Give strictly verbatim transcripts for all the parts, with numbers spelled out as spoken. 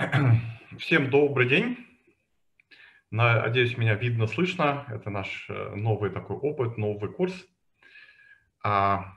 Всем добрый день. Надеюсь, меня видно, слышно. Это наш э, новый такой опыт, новый курс. А,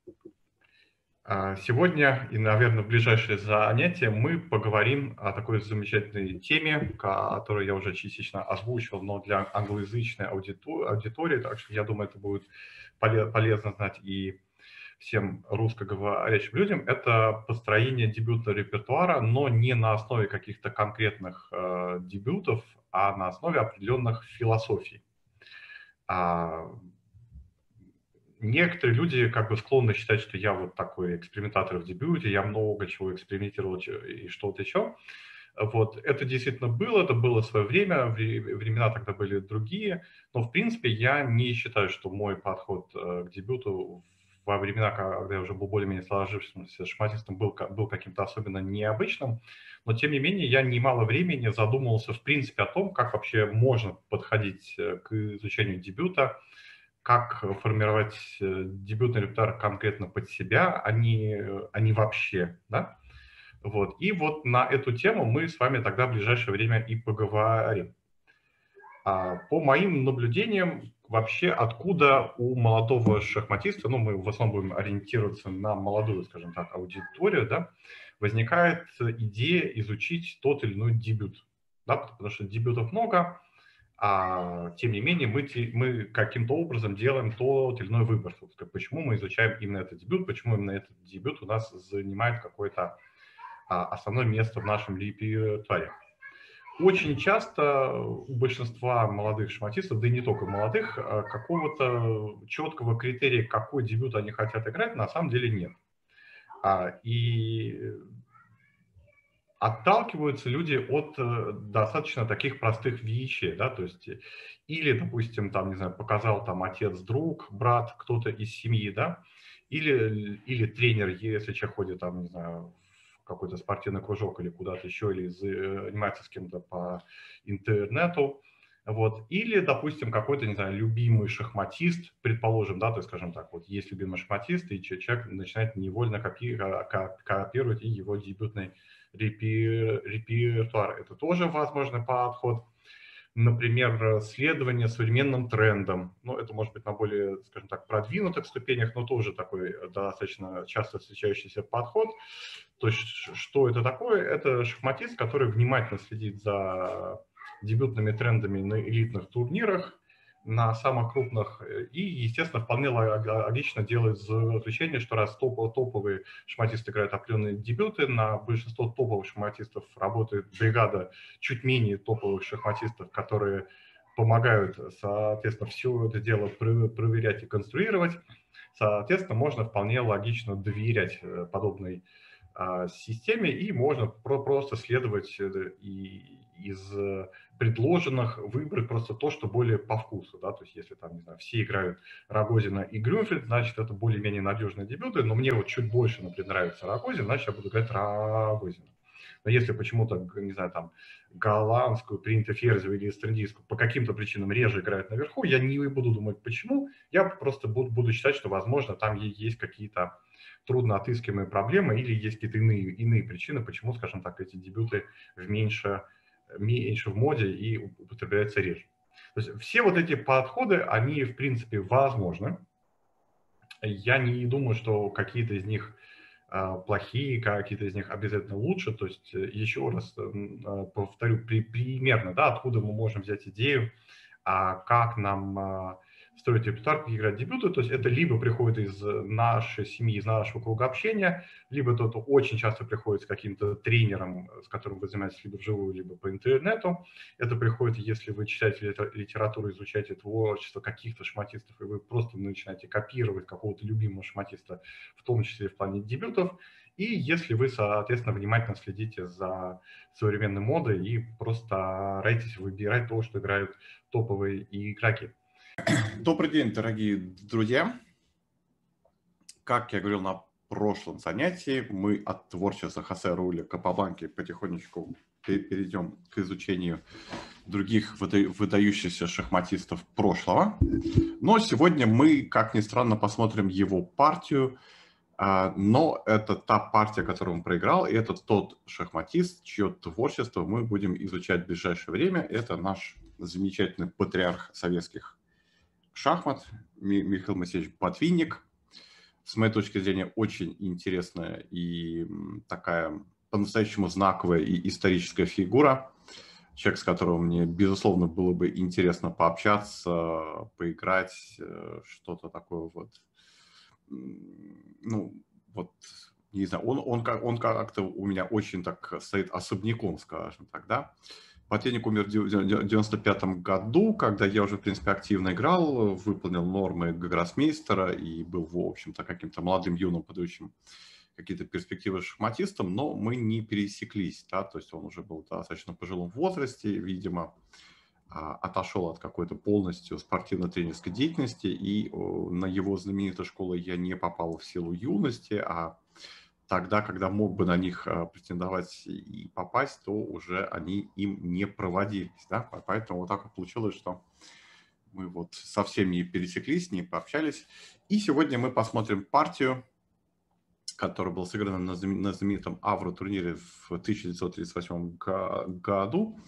а, Сегодня и, наверное, в ближайшее занятие мы поговорим о такой замечательной теме, которую я уже частично озвучил, но для англоязычной аудитории, так что я думаю, это будет полезно знать и всем русскоговорящим людям. Это построение дебютного репертуара, но не на основе каких-то конкретных э, дебютов, а на основе определенных философий. А, некоторые люди как бы склонны считать, что я вот такой экспериментатор в дебюте, я много чего экспериментировал и что-то еще. Вот, это действительно было, это было свое время, времена тогда были другие, но, в принципе, я не считаю, что мой подход к дебюту во времена, когда я уже был более-менее сложившимся шахматистом, был, был каким-то особенно необычным, но, тем не менее, я немало времени задумывался, в принципе, о том, как вообще можно подходить к изучению дебюта, как формировать дебютный репертуар конкретно под себя, а не, а не вообще, да? Вот. И вот на эту тему мы с вами тогда в ближайшее время и поговорим. А, по моим наблюдениям, вообще откуда у молодого шахматиста, ну мы в основном будем ориентироваться на молодую, скажем так, аудиторию, да, возникает идея изучить тот или иной дебют. Да, потому что дебютов много, а тем не менее мы, мы каким-то образом делаем тот или иной выбор. Почему мы изучаем именно этот дебют, почему именно этот дебют у нас занимает какое-то основное место в нашем репертуаре. Очень часто у большинства молодых шахматистов, да и не только молодых, какого-то четкого критерия, какой дебют они хотят играть, на самом деле нет. И отталкиваются люди от достаточно таких простых вещей, да, то есть или, допустим, там, не знаю, показал там отец, друг, брат, кто-то из семьи, да, или, или тренер, если человек ходит там, не знаю, какой-то спортивный кружок или куда-то еще, или занимается с кем-то по интернету, вот, или, допустим, какой-то, не знаю, любимый шахматист, предположим, да, то есть, скажем так, вот есть любимый шахматист, и человек начинает невольно копи копировать и его дебютный репертуар. Это тоже возможный подход. Например, следование современным трендам. Ну, это может быть на более, скажем так, продвинутых ступенях, но тоже такой достаточно часто встречающийся подход. То есть, что это такое? Это шахматист, который внимательно следит за дебютными трендами на элитных турнирах, на самых крупных, и, естественно, вполне логично делает заключение, что раз топ, топовые шахматисты играют определенные дебюты, на большинство топовых шахматистов работает бригада чуть менее топовых шахматистов, которые помогают, соответственно, все это дело проверять и конструировать. Соответственно, можно вполне логично доверять подобной системе, и можно просто следовать и из предложенных выбрать просто то, что более по вкусу, да, то есть если там, не знаю, все играют Рогозина и Грюнфельд, значит, это более-менее надежные дебюты, но мне вот чуть больше, например, нравится Рогозин, значит, я буду играть Рогозина. Но если почему-то, не знаю, там, голландскую, принто-ферзевую или эстрендийскую по каким-то причинам реже играют наверху, я не буду думать, почему, я просто буду, буду считать, что, возможно, там есть какие-то трудно отыскиваемые проблемы или есть какие-то иные, иные причины, почему, скажем так, эти дебюты в меньше, меньше в моде и употребляются реже. То есть все вот эти подходы, они, в принципе, возможны. Я не думаю, что какие-то из них плохие, какие-то из них обязательно лучше. То есть, еще раз повторю, при, примерно, да, откуда мы можем взять идею, а как нам строить репертуар, как играть дебюты. То есть это либо приходит из нашей семьи, из нашего круга общения, либо это очень часто приходит с каким-то тренером, с которым вы занимаетесь либо вживую, либо по интернету. Это приходит, если вы читаете литературу, изучаете творчество каких-то шахматистов, и вы просто начинаете копировать какого-то любимого шахматиста, в том числе в плане дебютов. И если вы, соответственно, внимательно следите за современной модой и просто стараетесь выбирать то, что играют топовые игроки. Добрый день, дорогие друзья. Как я говорил на прошлом занятии, мы от творчества Хосе Рауля Капабанги потихонечку перейдем к изучению других выдающихся шахматистов прошлого. Но сегодня мы, как ни странно, посмотрим его партию Но это та партия, которую он проиграл, и это тот шахматист, чье творчество мы будем изучать в ближайшее время. Это наш замечательный патриарх советских шахмат Михаил Моисеевич Ботвинник. С моей точки зрения, очень интересная и такая по-настоящему знаковая и историческая фигура. Человек, с которым мне, безусловно, было бы интересно пообщаться, поиграть, что-то такое вот. Ну, вот, не знаю, он, он, как, он как-то у меня очень так стоит особняком, скажем так, да. Ботвинник умер в девяносто пятом году, когда я уже, в принципе, активно играл, выполнил нормы гроссмейстера и был, в общем-то, каким-то молодым юным, подающим какие-то перспективы шахматистом, но мы не пересеклись, да, то есть он уже был в достаточно пожилом возрасте, видимо, отошел от какой-то полностью спортивно-тренерской деятельности, и на его знаменитую школу я не попал в силу юности, а тогда, когда мог бы на них претендовать и попасть, то уже они им не проводились, да, поэтому вот так вот получилось, что мы вот совсем не пересеклись, не пообщались, и сегодня мы посмотрим партию, которая была сыграна на знаменитом Авро турнире в тысяча девятьсот тридцать восьмом году.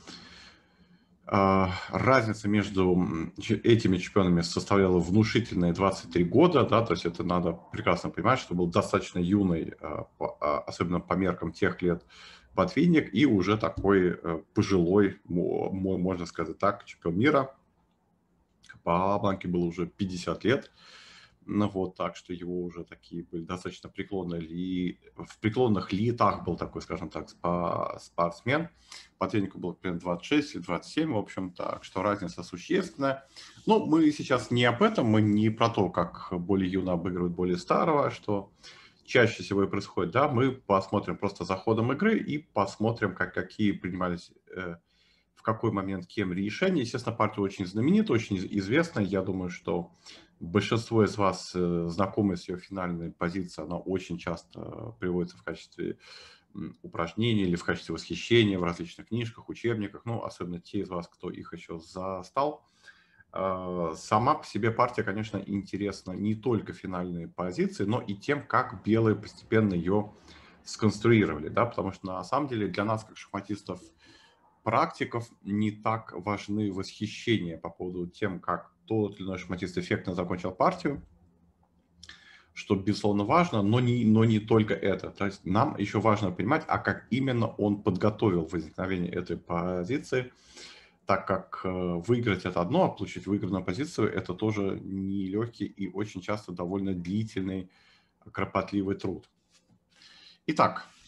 Разница между этими чемпионами составляла внушительные двадцать три года, да, то есть это надо прекрасно понимать, что был достаточно юный, особенно по меркам тех лет, Ботвинник, и уже такой пожилой, можно сказать так, чемпион мира. Капабланке было уже пятьдесят лет. Ну вот, так что его уже такие были достаточно преклонные, ли... в преклонных летах был такой, скажем так, спортсмен. Ботвиннику было примерно двадцать шесть или двадцать семь, в общем, так что разница существенная. Но мы сейчас не об этом, мы не про то, как более юно обыгрывают более старого, что чаще всего и происходит, да, мы посмотрим просто за ходом игры и посмотрим, как, какие принимались... Э, в какой момент кем решение. Естественно, партия очень знаменита, очень известная. Я думаю, что большинство из вас знакомы с ее финальной позицией. Она очень часто приводится в качестве упражнений или в качестве восхищения в различных книжках, учебниках. Ну, особенно те из вас, кто их еще застал. Сама по себе партия, конечно, интересна не только финальной позиции, но и тем, как белые постепенно ее сконструировали. Да? Потому что на самом деле для нас, как шахматистов, практиков, не так важны восхищения по поводу тем, как тот или иной шахматист эффектно закончил партию, что, безусловно, важно, но не, но не только это. То есть нам еще важно понимать, а как именно он подготовил возникновение этой позиции, так как выиграть это одно, а получить выигранную позицию это тоже нелегкий и очень часто довольно длительный, кропотливый труд. Итак,